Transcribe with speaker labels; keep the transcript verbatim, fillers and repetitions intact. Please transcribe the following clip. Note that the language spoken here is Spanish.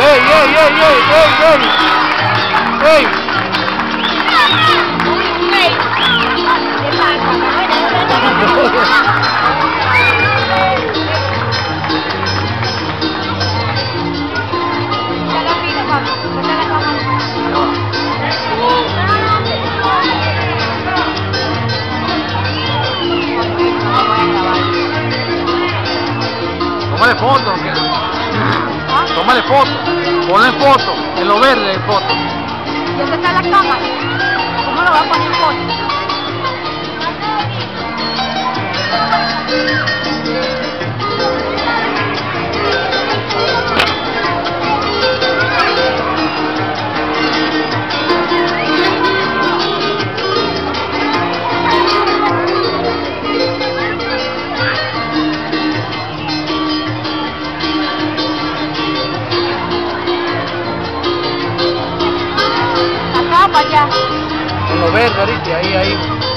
Speaker 1: ¡Ey, ey, ey, ey, ey, ey! ¡Ey! Tómale foto, ¿Ah? Tómale foto, ponle foto, en lo verde en foto.
Speaker 2: ¿Y dónde está la cámara? ¿Cómo lo va a poner foto? Acá para allá.
Speaker 1: En lo verde ahorita, ahí, ahí.